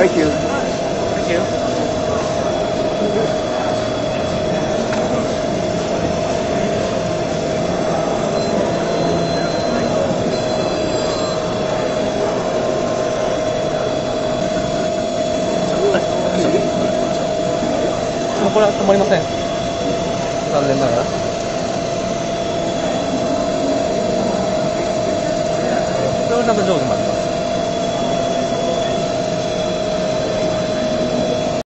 Thank you. Thank you. もうこれは止まりません。残念ながら。これはなんか上手まで。